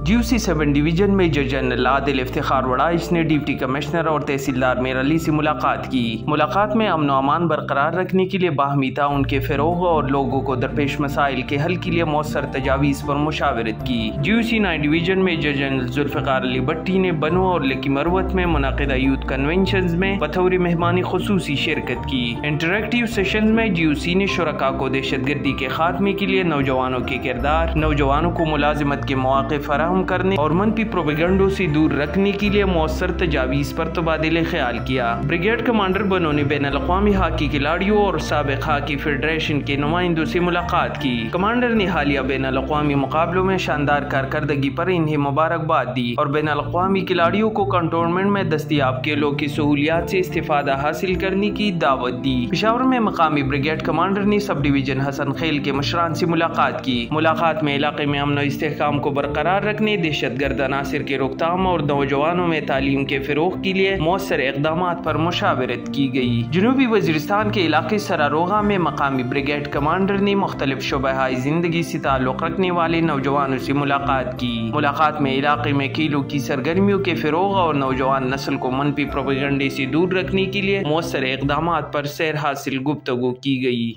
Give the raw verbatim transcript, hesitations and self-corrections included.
Due سی seven division major general Adil Iftikhar Warraich نے deputy commissioner اور تحصیلدار میر علی سے ملاقات کی۔ ملاقات میں امن و امان برقرار رکھنے کے لیے باہمی تعاون کے فروغ اور لوگوں کو درپیش مسائل کے حل کے لیے مؤثر تجاویز پر مشاورت کی۔ ڈیو سی nine division major general Zulfiqar Ali Bhatti نے بنو اور لکی مروت میں منعقدہ یوتھ کنونشنز میں بطور مہمان خصوصی شرکت کی۔ انٹریکٹیو سیشنز میں ڈیو سی نے شرکاء کو دہشت گردی کے خاتمے کے لیے نوجوانوں کے کردار، نوجوانوں کو ملازمت کے مواقع فراہم کرنے اور منفی پروپیگنڈوں سے دور رکھنے کے لیے مؤثر تجاویز پر تبادلہ خیال کیا۔ بریگیڈ کمانڈر بنو نے بین الاقوامی ہاکی کھلاڑیوں اور سابق ہاکی فیڈریشن کے نمائندوں سے ملاقات کی۔ کمانڈر نے حالیہ بین الاقوامی مقابلوں میں شاندار کارکردگی پر انہیں مبارکباد دی اور بین الاقوامی کھلاڑیوں کو کنٹونمنٹ میں دستیاب کھیلوں کی سہولیات سے استفادہ حاصل کرنے کی دعوت دی۔ پشاور میں مقامی بریگیڈ کمانڈر نے سب ڈویژن حسن خیل کے مشران سے ملاقات کی۔ ملاقات میں علاقے میں امن و استحکام کو برقرار رکھنے، دہشت گرد عناصر کے روکتھام اور نوجوانوں میں تعلیم کے فروغ کے لیے مؤثر اقدامات پر مشاورت کی گئی۔ جنوبی وزیرستان کے علاقے سراروغا میں مقامی بریگیڈ کمانڈر نے مختلف شعبہ زندگی سے تعلق رکھنے والے نوجوانوں سے ملاقات کی۔ ملاقات میں علاقے میں کھیلوں کی سرگرمیوں کے فروغ اور نوجوان نسل کو منفی پروپیگنڈے سے دور رکھنے کے لیے مؤثر اقدامات پر سیر حاصل گفتگو کی گئی۔